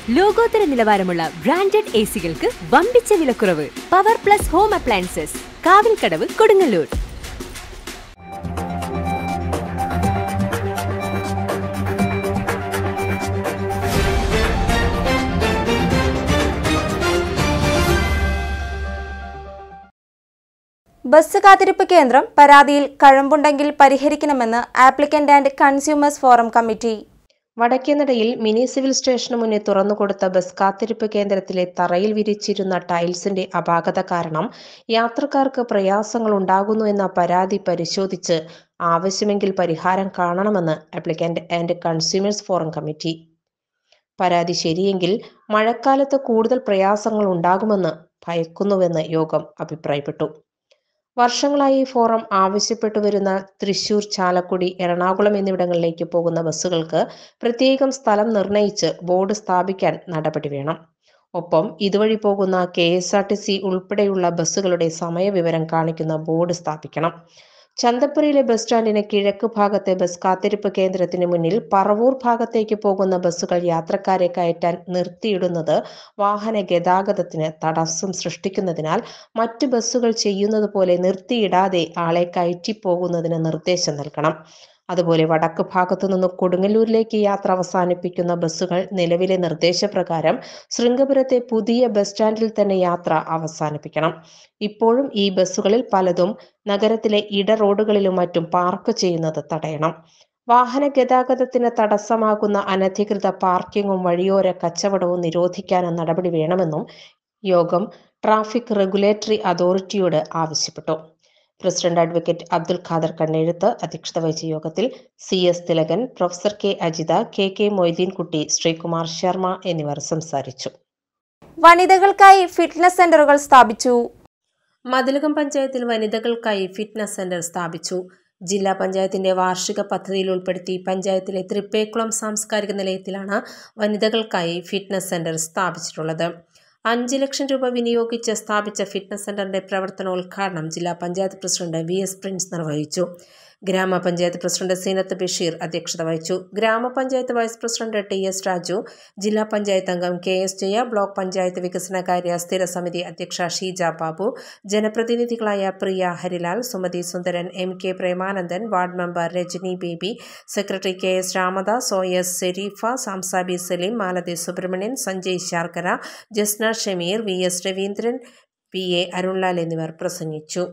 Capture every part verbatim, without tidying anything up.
ലോകോത്തര നിലവാരമുള്ള branded A സികൾക്ക് വമ്പിച്ച വിലക്കുറവ്. Power plus home appliances, Kavilkadavu, Kodungallur. Bus കാത്തിരിപ്പ് കേന്ദ്രം പരാതിയിൽ കഴമ്പുണ്ടെങ്കിൽ പരിഹരിക്കണമെന്ന് applicant and consumers forum committee. വടക്കേനടയിൽ മിനി സിവിൽ സ്റ്റേഷന് മുന്നേ തുറന്നുകൊടുത്ത ബസ് കാത്തിരിപ്പ് കേന്ദ്രത്തിലെ തറയിൽ വിരിച്ചിരുന്ന ടൈൽസിന്റെ അപാകത കാരണം യാത്രക്കാർക്ക് പ്രയാസങ്ങൾ ഉണ്ടാകുന്നു എന്ന പരാതി പരിശോധിച്ച് ആവശ്യമെങ്കിൽ പരിഹാരം കാണണമെന്ന് applicant and consumers forum committee. പരാതി ശരിയെങ്കിൽ മഴക്കാലത്ത് കൂടുതൽ പ്രയാസങ്ങൾ ഉണ്ടാകുമെന്ന് ഭയക്കുന്നുവെന്ന് യോഗം അഭിപ്രായപ്പെട്ടു. വർഷങ്ങളായി ഫോറം ആവശ്യപ്പെട്ടു വരുന്ന തൃശൂർ, ചാലക്കുടി, എറണാകുളം എന്നിവിടങ്ങളിലേക്ക് പോകുന്ന ബസ്സുകൾക്ക് പ്രത്യേകം സ്ഥലം നിർണയിച്ച് ബോർഡ് സ്ഥാപിക്കാൻ നടപടി വേണം. ഒപ്പം ഇതുവഴി പോകുന്ന K S R T C ഉൾപ്പെടെയുള്ള ബസ്സുകളുടെ സമയവിവരം കാണിക്കുന്ന ബോർഡ് സ്ഥാപിക്കണം. ചന്തപ്പുരയിലെ ബസ് സ്റ്റാൻഡിന് കിഴക്ക് ഭാഗത്തെ ബസ് കാത്തിരിപ്പ് കേന്ദ്രത്തിന് മുന്നിൽ പറവൂർ ഭാഗത്തേക്ക് പോകുന്ന ബസ്സുകൾ യാത്രക്കാരെ കയറ്റാൻ നിർത്തിയിടുന്നത് വാഹന ഗതാഗതത്തിന് തടസ്സം സൃഷ്ടിക്കുന്നതിനാൽ മറ്റ് ബസ്സുകൾ ചെയ്യുന്നത് പോലെ നിർത്തിയിടാതെ ആളെ കയറ്റിപ്പോകുന്നതിന് നിർദ്ദേശം നൽകണം. അതുപോലെ വടക്ക് ഭാഗത്തു നിന്ന് കൊടുങ്ങല്ലൂരിലേക്ക് യാത്ര അവസാനിപ്പിക്കുന്ന ബസ്സുകൾ നിലവിലെ നിർദ്ദേശപ്രകാരം ശൃംഗപുരത്തെ പുതിയ ബസ് സ്റ്റാൻഡിൽ തന്നെ യാത്ര അവസാനിപ്പിക്കണം. ഇപ്പോഴും ഈ ബസ്സുകളിൽ പലതും നഗരത്തിലെ ഇട റോഡുകളിലും മറ്റും പാർക്ക് ചെയ്യുന്നത് തടയണം. വാഹന ഗതാഗതത്തിന് തടസ്സമാകുന്ന അനധികൃത പാർക്കിങ്ങും വഴിയോര കച്ചവടവും നിരോധിക്കാനും നടപടി വേണമെന്നും യോഗം ട്രാഫിക് റെഗുലേറ്ററി അതോറിറ്റിയോട് ആവശ്യപ്പെട്ടു. പ്രസിഡന്റ് അഡ്വക്കേറ്റ് അബ്ദുൽ ഖാദർ കണ്ണെഴുത്ത് അധ്യക്ഷത വഹിച്ച യോഗത്തിൽ C S Thilakan, professor K Ajitha, K K Moideenkutty, Sreekumar Sharma എന്നിവർ സംസാരിച്ചു. വനിതകൾക്കായി ഫിറ്റ്നസ് സെന്ററുകൾ സ്ഥാപിച്ചു. മതിലകം പഞ്ചായത്തിൽ വനിതകൾക്കായി ഫിറ്റ്നസ് സെന്റർ സ്ഥാപിച്ചു. ജില്ലാ പഞ്ചായത്തിന്റെ വാർഷിക പദ്ധതിയിൽ ഉൾപ്പെടുത്തി പഞ്ചായത്തിലെ തൃപ്പേക്കുളം സാംസ്കാരിക നിലയത്തിലാണ് വനിതകൾക്കായി ഫിറ്റ്നസ് സെന്റർ സ്ഥാപിച്ചിട്ടുള്ളത്. അഞ്ച് ലക്ഷം രൂപ വിനിയോഗിച്ച് സ്ഥാപിച്ച ഫിറ്റ്നസ് സെന്ററിന്റെ പ്രവർത്തനോദ്ഘാടനം ജില്ലാ panchayat president V S Prince നിർവഹിച്ചു. ഗ്രാമപഞ്ചായത്ത് പ്രസിഡന്റ് സീനത്ത് ബഷീർ അധ്യക്ഷത വഹിച്ചു. ഗ്രാമപഞ്ചായത്ത് vice president T S Raju, ജില്ലാ പഞ്ചായത്ത് അംഗം K S Jaya, block panchayat വികസനകാര്യ സ്ഥിര സമിതി അധ്യക്ഷ ഷീജ ബാബു, ജനപ്രതിനിധികളായ Priya Harilal, Sumathi Sundaran, M K Premanandan, ward member Rajani Baby, secretary K S Ramadas, O S Sereefa, Samsabi Saleem, Malathi Subrahmanyan, Sanjay Sharkkara, Jasna Shameer, V S Raveendran, P A Arunlal എന്നിവർ പ്രസംഗിച്ചു.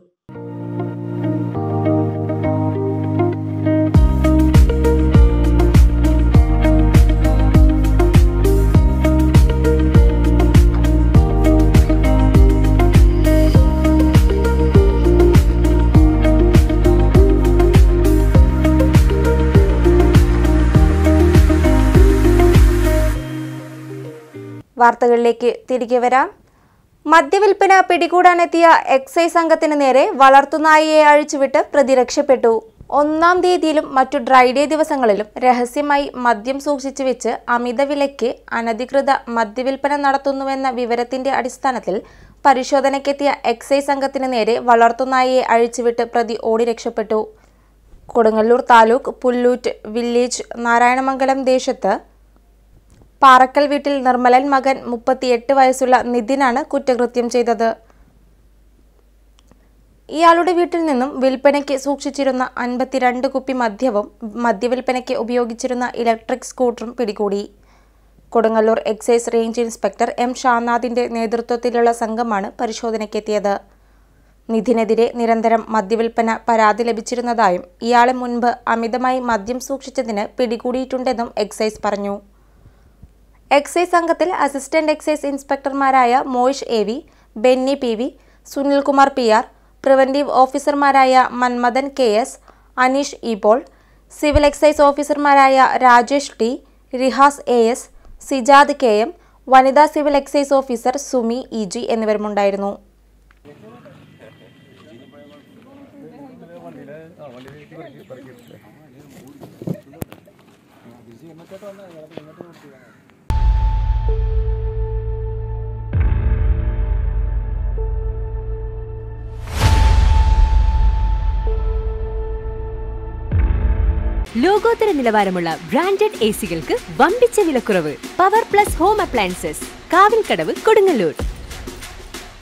വാർത്തകളിലേക്ക് തിരികെ വരാം. മദ്യവിൽപ്പന പിടികൂടാനെത്തിയ എക്സൈസ് സംഘത്തിന് നേരെ വളർത്തുനായയെ അഴിച്ചുവിട്ട് പ്രതി രക്ഷപ്പെട്ടു. ഒന്നാം തീയതിയിലും മറ്റു ഡ്രൈഡേ ദിവസങ്ങളിലും രഹസ്യമായി മദ്യം സൂക്ഷിച്ചു വെച്ച് അമിത വിലയ്ക്ക് അനധികൃത മദ്യവിൽപ്പന നടത്തുന്നുവെന്ന വിവരത്തിന്റെ അടിസ്ഥാനത്തിൽ പരിശോധനയ്ക്കെത്തിയ എക്സൈസ് സംഘത്തിന് നേരെ വളർത്തുനായയെ അഴിച്ചുവിട്ട് പ്രതി ഓടി രക്ഷപ്പെട്ടു. കൊടുങ്ങല്ലൂർ താലൂക്ക് പുല്ലൂറ്റ് വില്ലേജ് നാരായണമംഗലം ദേശത്ത് പാറക്കൽ വീട്ടിൽ നിർമ്മലൻ മകൻ മുപ്പത്തിയെട്ട് വയസ്സുള്ള നിതിനാണ് കുറ്റകൃത്യം ചെയ്തത്. ഇയാളുടെ വീട്ടിൽ നിന്നും വിൽപ്പനയ്ക്ക് സൂക്ഷിച്ചിരുന്ന അൻപത്തിരണ്ട് കുപ്പി മദ്യവും മദ്യവിൽപ്പനയ്ക്ക് ഉപയോഗിച്ചിരുന്ന ഇലക്ട്രിക് സ്കൂട്ടറും പിടികൂടി. Kodungallur excise range inspector M ഷാനാദിന്റെ നേതൃത്വത്തിലുള്ള സംഘമാണ് പരിശോധനയ്ക്കെത്തിയത്. നിധിനെതിരെ നിരന്തരം മദ്യവിൽപ്പന പരാതി ലഭിച്ചിരുന്നതായും ഇയാളെ മുൻപ് അമിതമായി മദ്യം സൂക്ഷിച്ചതിന് പിടികൂടിയിട്ടുണ്ടെന്നും എക്സൈസ് പറഞ്ഞു. എക്സൈസ് സംഘത്തിൽ അസിസ്റ്റന്റ് എക്സൈസ് ഇൻസ്പെക്ടർമാരായ Moyish A V, Benny P V, Sunilkumar P R, preventive ഓഫീസർമാരായ മന്മഥൻ കെ എസ്, അനീഷ് ഇപോൾ, സിവിൽ എക്സൈസ് ഓഫീസർമാരായ Rajesh T, Rihas A S, Sijad K M, വനിതാ civil excise officer Sumi E G എന്നിവരുമുണ്ടായിരുന്നു. ലോകോത്തര നിലവാരമുള്ള ബ്രാൻഡഡ് എ സികൾക്ക് വമ്പിച്ച വിലക്കുറവ്. Power plus home appliances, Kavilkadavu, Kodungallur.